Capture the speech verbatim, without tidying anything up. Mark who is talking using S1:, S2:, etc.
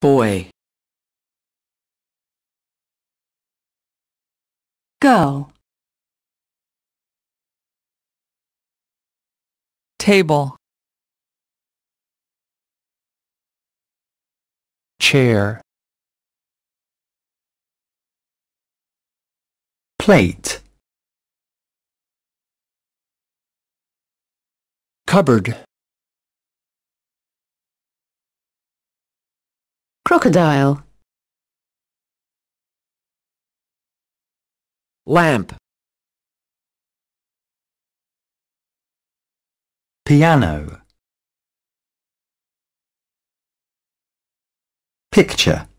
S1: boy,
S2: girl,
S3: table,
S4: chair,
S5: plate,
S4: cupboard,
S2: crocodile,
S1: lamp,
S5: piano, picture,